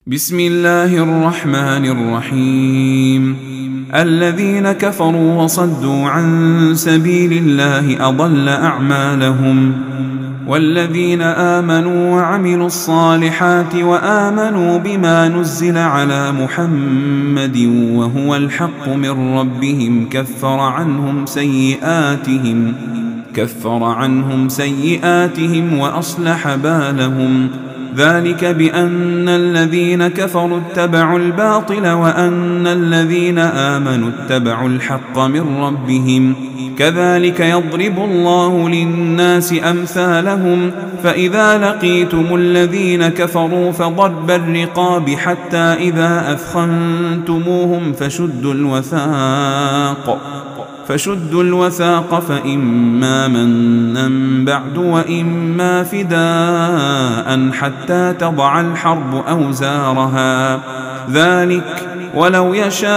بسم الله الرحمن الرحيم. الذين كفروا وصدوا عن سبيل الله أضل أعمالهم، والذين آمنوا وعملوا الصالحات وآمنوا بما نزل على محمد وهو الحق من ربهم كفر عنهم سيئاتهم وأصلح بالهم. ذلك بأن الذين كفروا اتبعوا الباطل وأن الذين آمنوا اتبعوا الحق من ربهم. كذلك يضرب الله للناس أمثالهم. فإذا لقيتم الذين كفروا فضرب الرقاب حتى إذا أثخنتموهم فشدوا الوثاق فإما منا بعد وإما فداء حتى تضع الحرب أوزارها. ذلك ولو يشاء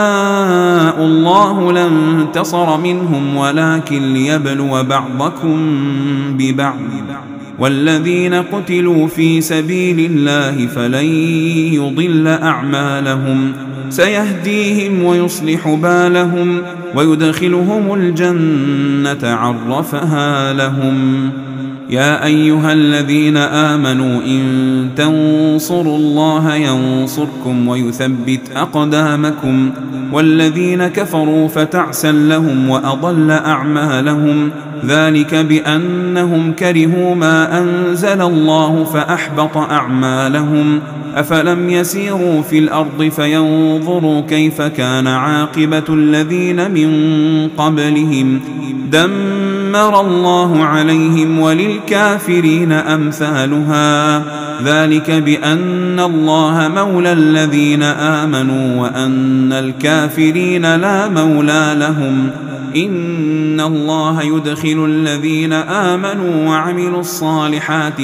الله لانتصر منهم ولكن ليبلو بعضكم ببعض. والذين قتلوا في سبيل الله فلن يضل أعمالهم، سيهديهم ويصلح بالهم ويدخلهم الجنة عرفها لهم. يا أيها الذين آمنوا إن تنصروا الله ينصركم ويثبت أقدامكم. والذين كفروا فتعسا لهم وأضل أعمالهم. ذلك بأنهم كرهوا ما أنزل الله فأحبط أعمالهم. أفلم يسيروا في الأرض فينظروا كيف كان عاقبة الذين من قبلهم. دمر الله عليهم وللكافرين أمثالها. ذلك بأن الله مولى الذين آمنوا وأن الكافرين لا مولى لهم. إن الله يدخل الذين آمنوا وعملوا الصالحات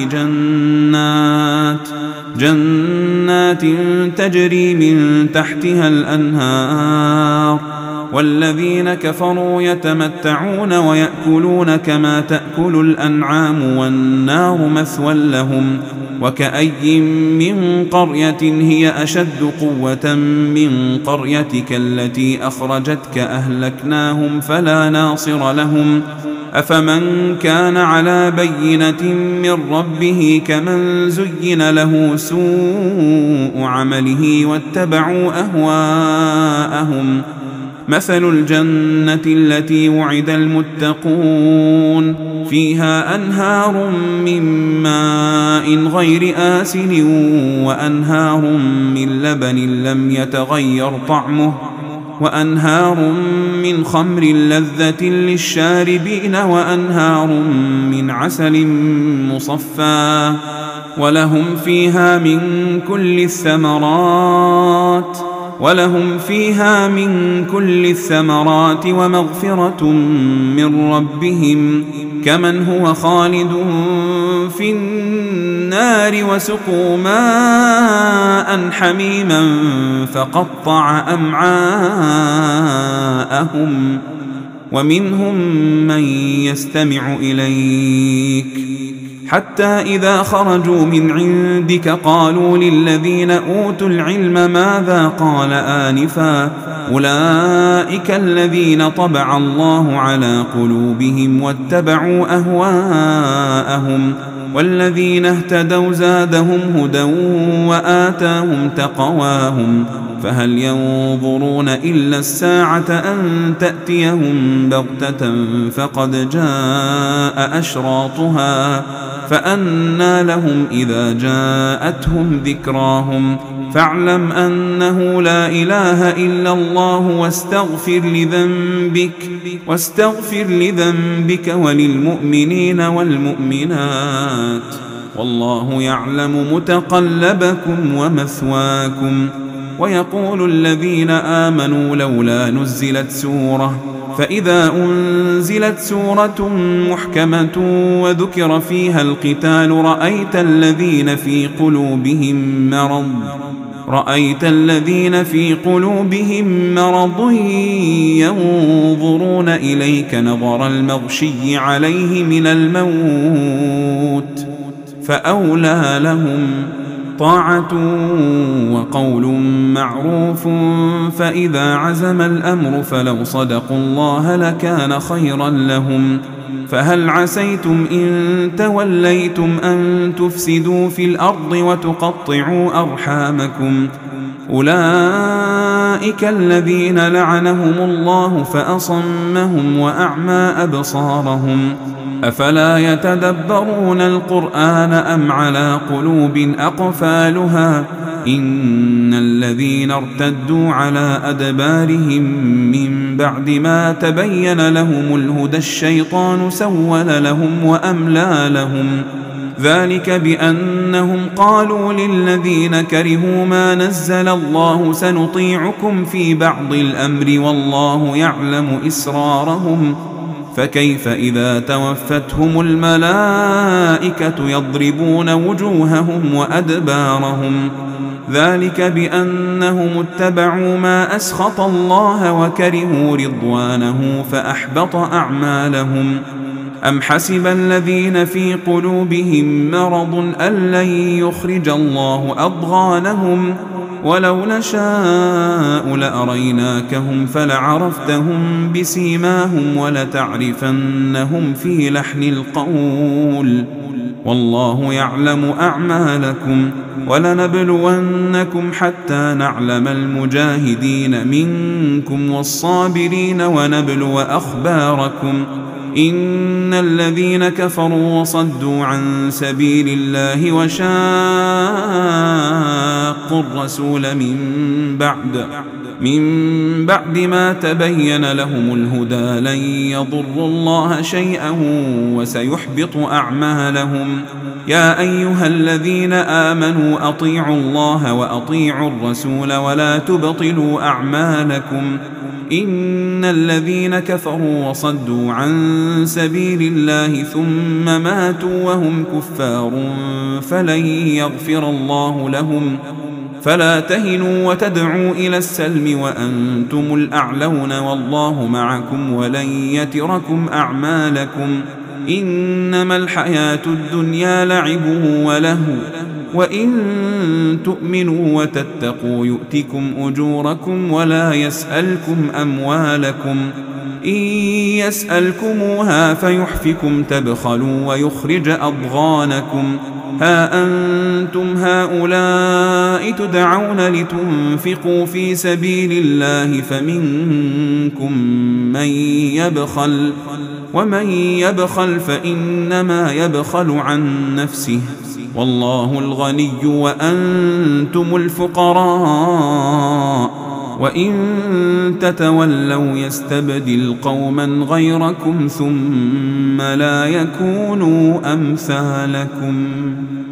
جنات تجري من تحتها الأنهار. والذين كفروا يتمتعون ويأكلون كما تأكل الأنعام والنار مثوى لهم. وكأي من قرية هي أشد قوة من قريتك التي أخرجتك أهلكناهم فلا ناصر لهم. أفمن كان على بينة من ربه كمن زين له سوء عمله واتبعوا أهواءهم. مثل الجنة التي وعد المتقون فيها أنهار من ماء غير آسن وأنهار من لبن لم يتغير طعمه وأنهار من خمر لذة للشاربين وأنهار من عسل مصفى ولهم فيها من كل الثمرات ومغفرة من ربهم كمن هو خالد في النار وسقوا ماء حميما فقطع أمعاءهم. ومنهم من يستمع إليك حتى إذا خرجوا من عندك قالوا للذين أوتوا العلم ماذا قال آنفا أولئك الذين طبع الله على قلوبهم واتبعوا أهواءهم. والذين اهتدوا زادهم هدى وآتاهم تقواهم. فهل ينظرون إلا الساعة أن تأتيهم بغتة فقد جاء أشراطها فأنى لهم إذا جاءتهم ذكراهم. فاعلم أنه لا إله إلا الله واستغفر لذنبك وللمؤمنين والمؤمنات والله يعلم متقلبكم ومثواكم. ويقول الذين آمنوا لولا نزلت سورة فإذا أنزلت سورة محكمة وذكر فيها القتال رأيت الذين في قلوبهم مرض ينظرون إليك نظر المغشي عليه من الموت فأولى لهم طاعة وقول معروف، فإذا عزم الأمر فلو صدقوا الله لكان خيرا لهم. فهل عسيتم إن توليتم أن تفسدوا في الأرض وتقطعوا أرحامكم؟ أولئك الذين لعنهم الله فأصمهم وأعمى أبصارهم. أفلا يتدبرون القرآن أم على قلوب أقفالها؟ إن الذين ارتدوا على أدبارهم من بعد ما تبين لهم الهدى الشيطان سول لهم وأملى لهم. ذلك بأنهم قالوا للذين كرهوا ما نزل الله سنطيعكم في بعض الأمر والله يعلم إسرارهم. فكيف إذا توفتهم الملائكة يضربون وجوههم وأدبارهم؟ ذلك بأنهم اتبعوا ما أسخط الله وكرهوا رضوانه فأحبط أعمالهم. أم حسب الذين في قلوبهم مرض أن لن يخرج الله أضغانهم؟ ولو نشاء لأريناكهم فلعرفتهم بسيماهم ولتعرفنهم في لحن القول. والله يعلم أعمالكم ولنبلونكم حتى نعلم المجاهدين منكم والصابرين ونبلو أخباركم. إن الذين كفروا وصدوا عن سبيل الله وشاقوا الرسول من بعد ما تبين لهم الهدى لن يضروا الله شيئا وسيحبط أعمالهم. يا أيها الذين آمنوا أطيعوا الله وأطيعوا الرسول ولا تبطلوا أعمالكم. إن الذين كفروا وصدوا عن سبيل الله ثم ماتوا وهم كفار فلن يغفر الله لهم. فلا تهنوا وتدعوا إلى السلم وأنتم الأعلون والله معكم ولن يتركم أعمالكم. إنما الحياة الدنيا لعب ولهو وإن تؤمنوا وتتقوا يؤتكم أجوركم ولا يسألكم أموالكم. إن يسألكموها فيحفكم تبخلوا ويخرج أضغانكم. ها أنتم هؤلاء تدعون لتنفقوا في سبيل الله فمنكم من يبخل ومن يبخل فإنما يبخل عن نفسه والله الغني وأنتم الفقراء. وإن تتولوا يستبدل قوما غيركم ثم لا يكونوا أمثالكم.